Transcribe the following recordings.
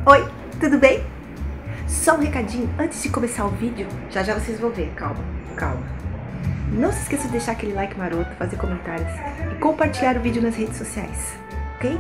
Oi, tudo bem? Só um recadinho antes de começar o vídeo. Já já vocês vão ver, calma. Não se esqueça de deixar aquele like maroto, fazer comentários e compartilhar o vídeo nas redes sociais, ok?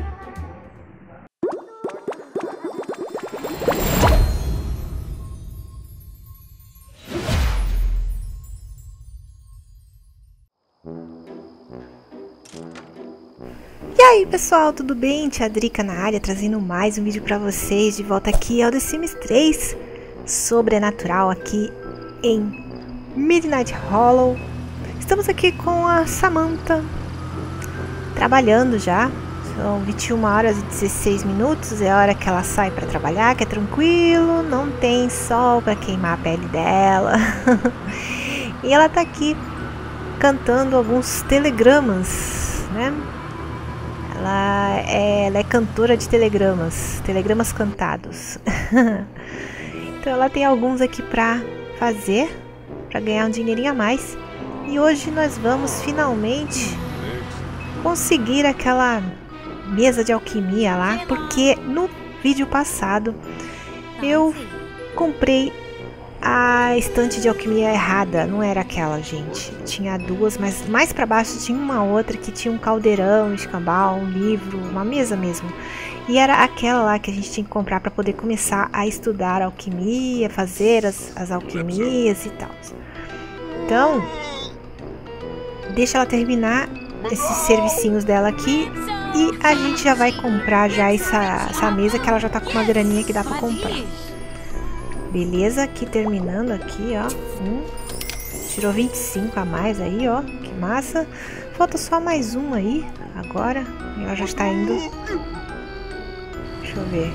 E aí pessoal, tudo bem? Tia Drica na área, trazendo mais um vídeo pra vocês. De volta aqui ao The Sims 3 Sobrenatural aqui em Midnight Hollow. Estamos aqui com a Samantha trabalhando já. São 21 horas e 16 minutos, é a hora que ela sai pra trabalhar, que é tranquilo, não tem sol pra queimar a pele dela. E ela tá aqui cantando alguns telegramas, né? Ela é cantora de telegramas cantados. Então ela tem alguns aqui pra fazer, pra ganhar um dinheirinho a mais. E hoje nós vamos finalmente conseguir aquela mesa de alquimia lá, porque no vídeo passado eu comprei a estante de alquimia errada, não era aquela, gente. Tinha duas, mas mais pra baixo tinha uma outra que tinha um caldeirão, um escambau, um livro, uma mesa mesmo. E era aquela lá que a gente tinha que comprar para poder começar a estudar alquimia, fazer as alquimias e tal. Então, deixa ela terminar esses servicinhos dela aqui e a gente já vai comprar já essa mesa, que ela já tá com uma graninha que dá para comprar. Beleza, aqui terminando aqui, ó. Tirou 25 a mais aí, ó. Que massa. Falta só mais um aí, agora. E ela já está indo. Deixa eu ver.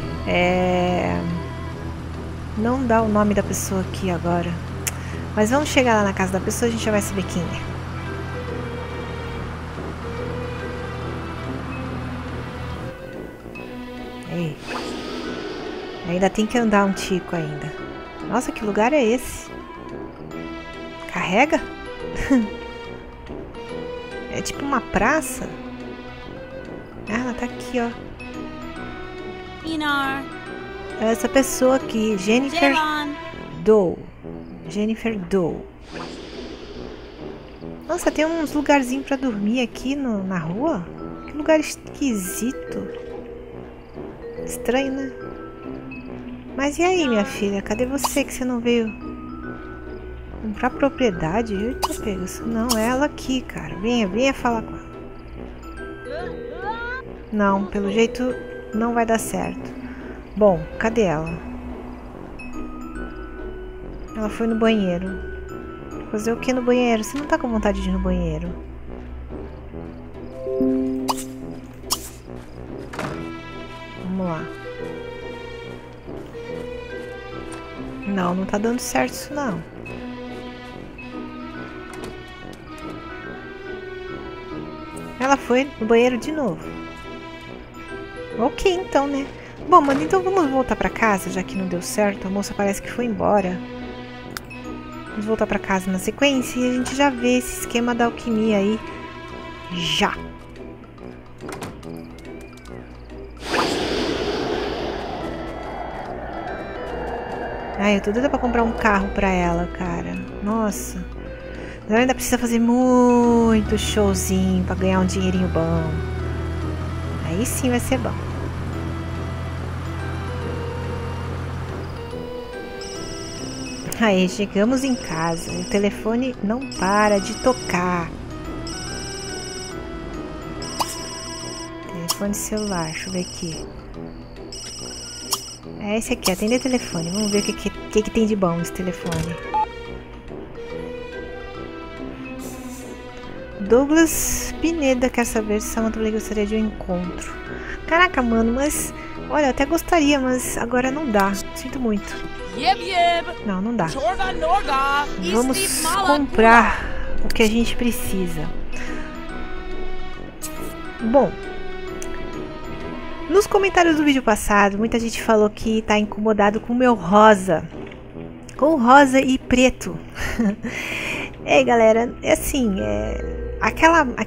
Não dá o nome da pessoa aqui agora. Mas vamos chegar lá na casa da pessoa, a gente já vai saber quem é. Ei. Ainda tem que andar um tico ainda. Nossa, que lugar é esse? Carrega? É tipo uma praça? Ah, ela tá aqui, ó. Essa pessoa aqui, Jennifer Doe. Jennifer Doe. Nossa, tem uns lugarzinhos pra dormir aqui na rua? Que lugar esquisito. Estranho, né? Mas e aí, minha filha? Cadê você que você não veio comprar propriedade? Eita, pega isso. Não, é ela aqui, cara. Venha falar com ela. Não, pelo jeito não vai dar certo. Bom, cadê ela? Ela foi no banheiro. Fazer o que no banheiro? Você não tá com vontade de ir no banheiro? Vamos lá. Não tá dando certo isso não. Ela foi no banheiro de novo. Ok, então, né? Bom, mano, então vamos voltar pra casa, já que não deu certo. A moça parece que foi embora. Vamos voltar pra casa na sequência e a gente já vê esse esquema da alquimia aí. Já! Ai, eu tô doida pra comprar um carro pra ela, cara. Nossa. Ela ainda precisa fazer muito showzinho pra ganhar um dinheirinho bom. Aí sim vai ser bom. Aí, chegamos em casa. O telefone não para de tocar. Telefone celular, deixa eu ver aqui. É esse aqui, atender telefone. Vamos ver o que tem de bom esse telefone. Douglas Pineda quer saber se Samantha gostaria de um encontro. Caraca, mano, mas... Olha, eu até gostaria, mas agora não dá. Sinto muito. Não dá. Vamos comprar o que a gente precisa. Bom... Nos comentários do vídeo passado, muita gente falou que tá incomodado com o meu rosa. Com rosa e preto. Ei, galera, é assim,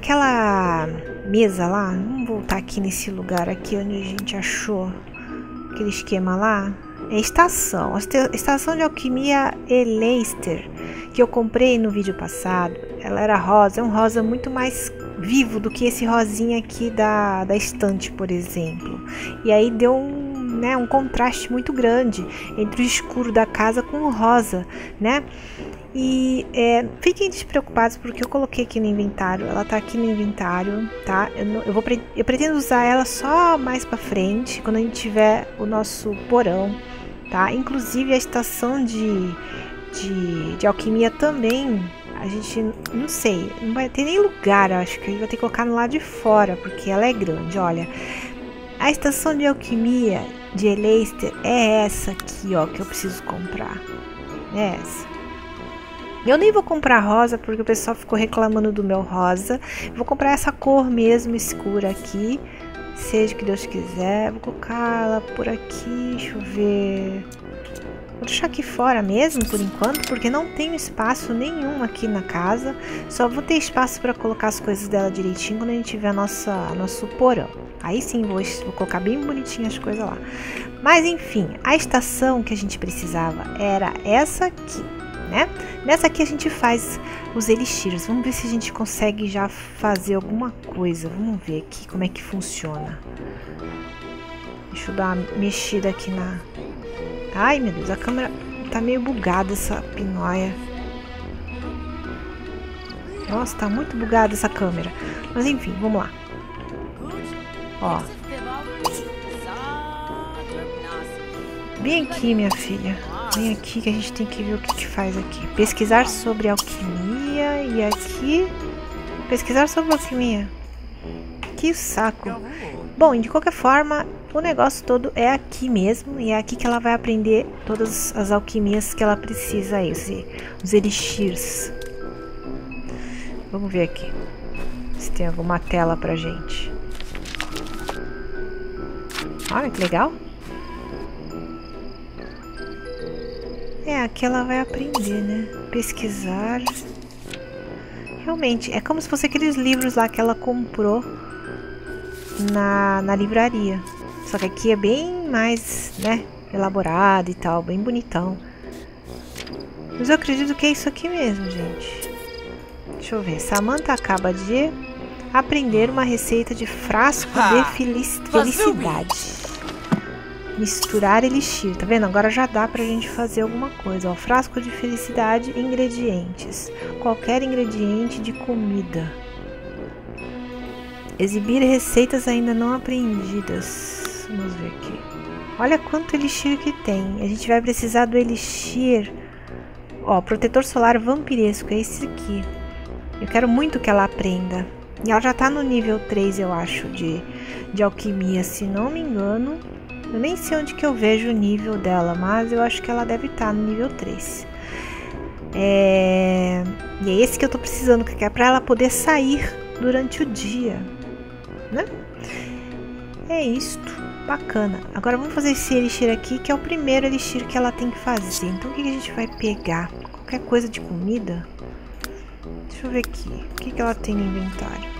aquela mesa lá, vamos voltar aqui nesse lugar aqui onde a gente achou aquele esquema lá. É estação. A estação de alquimia Eleister, que eu comprei no vídeo passado, ela era rosa. É um rosa muito mais vivo do que esse rosinha aqui da estante, por exemplo. E aí deu um contraste muito grande entre o escuro da casa com o rosa, né? E fiquem despreocupados porque eu coloquei aqui no inventário. Ela tá aqui no inventário, tá? Eu pretendo usar ela só mais pra frente, quando a gente tiver o nosso porão, tá? Inclusive a estação de alquimia também. A gente, não sei, não vai ter nem lugar, acho que a gente vai ter que colocar no lado de fora, porque ela é grande, olha. A estação de alquimia de Eleister é essa aqui, ó, que eu preciso comprar. É essa. Eu nem vou comprar rosa, porque o pessoal ficou reclamando do meu rosa. Vou comprar essa cor mesmo, escura aqui. Seja o que Deus quiser. Vou colocar ela por aqui, deixa eu ver. Vou deixar aqui fora mesmo, por enquanto, porque não tenho espaço nenhum aqui na casa. Só vou ter espaço para colocar as coisas dela direitinho quando a gente tiver nosso porão. Aí sim, vou colocar bem bonitinho as coisas lá. Mas enfim, a estação que a gente precisava era essa aqui, né? Nessa aqui a gente faz os elixirs. Vamos ver se a gente consegue já fazer alguma coisa. Vamos ver aqui como é que funciona. Deixa eu dar uma mexida aqui na... Ai, meu Deus, a câmera tá meio bugada, essa pinóia. Nossa, tá muito bugada essa câmera. Mas enfim, vamos lá. Ó. Vem aqui, minha filha. Vem aqui que a gente tem que ver o que faz aqui. Pesquisar sobre alquimia. E aqui... Pesquisar sobre alquimia. Que saco. Bom, de qualquer forma, o negócio todo é aqui mesmo. E é aqui que ela vai aprender todas as alquimias que ela precisa aí. Os elixirs. Vamos ver aqui. Se tem alguma tela pra gente. Olha que legal. Aqui ela vai aprender, né? Pesquisar. Realmente, é como se fosse aqueles livros lá que ela comprou na livraria. Só que aqui é bem mais, né? Elaborado e tal, bem bonitão. Mas eu acredito que é isso aqui mesmo, gente. Deixa eu ver. Samantha acaba de aprender uma receita de frasco de felicidade. Misturar elixir, tá vendo? Agora já dá pra gente fazer alguma coisa, ó. Frasco de felicidade, ingredientes. Qualquer ingrediente de comida. Exibir receitas ainda não aprendidas. Vamos ver aqui. Olha quanto elixir que tem. A gente vai precisar do elixir. Ó, protetor solar vampiresco, é esse aqui. Eu quero muito que ela aprenda. E ela já tá no nível 3, eu acho, de alquimia, se não me engano. Eu nem sei onde que eu vejo o nível dela, mas eu acho que ela deve estar no nível 3. E é esse que eu tô precisando, que é pra ela poder sair durante o dia, né? É isto, bacana. Agora vamos fazer esse elixir aqui, que é o primeiro elixir que ela tem que fazer. Então o que a gente vai pegar? Qualquer coisa de comida? Deixa eu ver aqui, o que ela tem no inventário?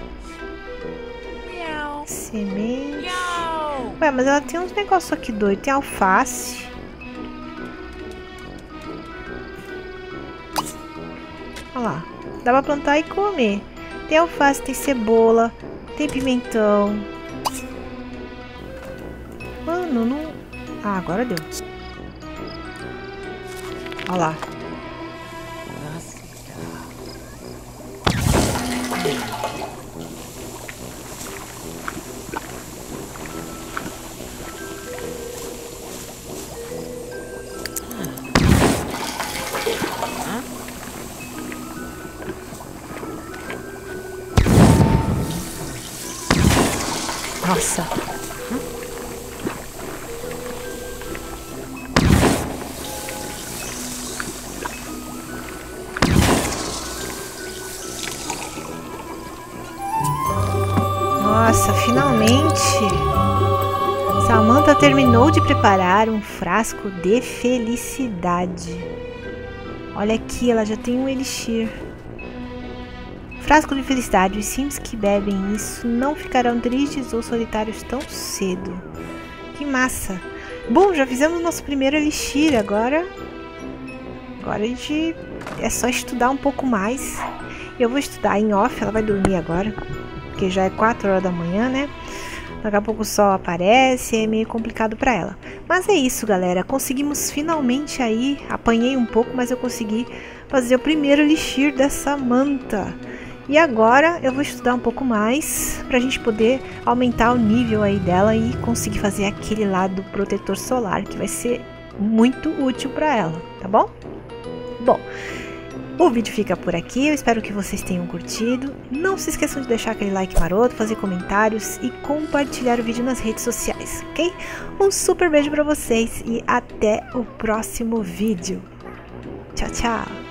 Semente. Ué, mas ela tem uns negócios aqui doido. Tem alface. Olha lá. Dá pra plantar e comer. Tem alface, tem cebola, tem pimentão. Mano, não... Ah, agora deu. Olha lá. Nossa. Nossa, finalmente. Samantha terminou de preparar um frasco de felicidade. Olha aqui, ela já tem um elixir. Frasco de felicidade. Os sims que bebem isso não ficarão tristes ou solitários tão cedo. Que massa! Bom, já fizemos o nosso primeiro elixir, agora a gente é só estudar um pouco mais. Eu vou estudar em off, ela vai dormir agora, porque já é 4 horas da manhã, né? Daqui a pouco o sol aparece, é meio complicado para ela. Mas é isso, galera, conseguimos finalmente aí, apanhei um pouco, mas eu consegui fazer o primeiro elixir dessa manta. E agora eu vou estudar um pouco mais pra gente poder aumentar o nível aí dela e conseguir fazer aquele lado protetor solar, que vai ser muito útil para ela, tá bom? Bom, o vídeo fica por aqui, eu espero que vocês tenham curtido. Não se esqueçam de deixar aquele like maroto, fazer comentários e compartilhar o vídeo nas redes sociais, ok? Um super beijo para vocês e até o próximo vídeo. Tchau, tchau!